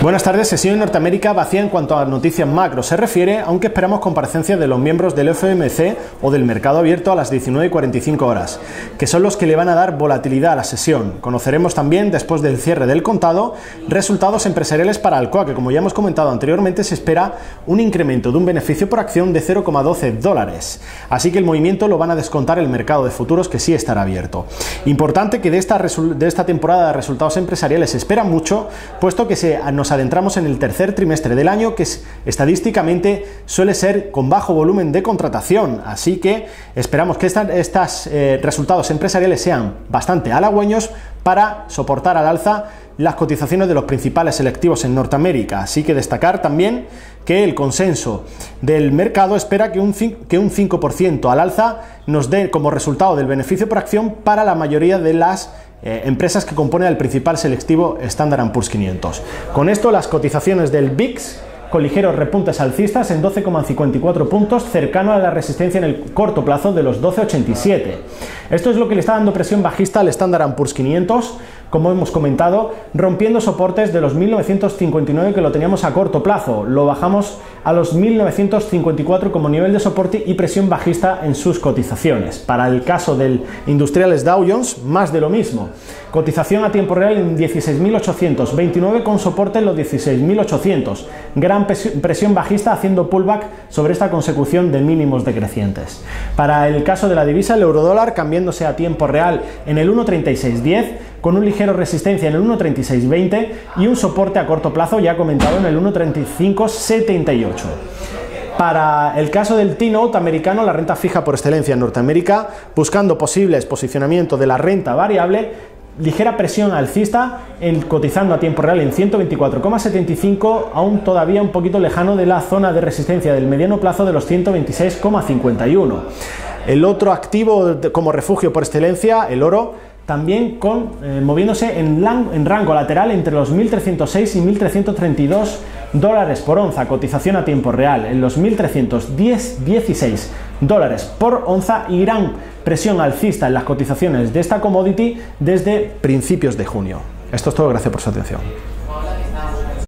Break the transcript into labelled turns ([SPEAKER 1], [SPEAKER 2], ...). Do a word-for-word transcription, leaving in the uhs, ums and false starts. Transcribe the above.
[SPEAKER 1] Buenas tardes. Sesión en Norteamérica vacía en cuanto a noticias macro se refiere, aunque esperamos comparecencias de los miembros del F O M C o del mercado abierto a las diecinueve y cuarenta y cinco horas, que son los que le van a dar volatilidad a la sesión. Conoceremos también, después del cierre del contado, resultados empresariales para Alcoa, que como ya hemos comentado anteriormente, se espera un incremento de un beneficio por acción de cero coma doce dólares. Así que el movimiento lo van a descontar el mercado de futuros, que sí estará abierto. Importante que de esta, de esta temporada de resultados empresariales se espera mucho, puesto que se, nos adentramos en el tercer trimestre del año, que es, estadísticamente suele ser con bajo volumen de contratación, así que esperamos que estos estas, eh, resultados empresariales sean bastante halagüeños para soportar al alza las cotizaciones de los principales selectivos en Norteamérica. Así que destacar también que el consenso del mercado espera que un, que un cinco por ciento al alza nos dé como resultado del beneficio por acción para la mayoría de las Eh, empresas que componen el principal selectivo Standard and Poor's quinientos. Con esto, las cotizaciones del V I X con ligeros repuntes alcistas en doce coma cincuenta y cuatro puntos, cercano a la resistencia en el corto plazo de los doce coma ochenta y siete. Esto es lo que le está dando presión bajista al Standard and Poor's quinientos, como hemos comentado, rompiendo soportes de los mil novecientos cincuenta y nueve que lo teníamos a corto plazo. Lo bajamos a los mil novecientos cincuenta y cuatro como nivel de soporte y presión bajista en sus cotizaciones. Para el caso del Industriales Dow Jones, más de lo mismo. Cotización a tiempo real en dieciséis mil ochocientos veintinueve con soporte en los dieciséis mil ochocientos. Gran presión bajista haciendo pullback sobre esta consecución de mínimos decrecientes. Para el caso de la divisa, el eurodólar cambiándose a tiempo real en el uno treinta y seis diez, con un ligero resistencia en el uno treinta y seis veinte y un soporte a corto plazo ya comentado en el uno treinta y cinco setenta y ocho. Para el caso del T-Note americano, la renta fija por excelencia en Norteamérica, buscando posibles posicionamientos de la renta variable, ligera presión alcista, en, cotizando a tiempo real en ciento veinticuatro coma setenta y cinco, aún todavía un poquito lejano de la zona de resistencia del mediano plazo de los ciento veintiséis coma cincuenta y uno. El otro activo como refugio por excelencia, el oro, también con, eh, moviéndose en, en rango lateral entre los mil trescientos seis y mil trescientos treinta y dos dólares por onza, cotización a tiempo real en los mil trescientos dieciséis dólares por onza, y gran presión alcista en las cotizaciones de esta commodity desde principios de junio. Esto es todo, gracias por su atención.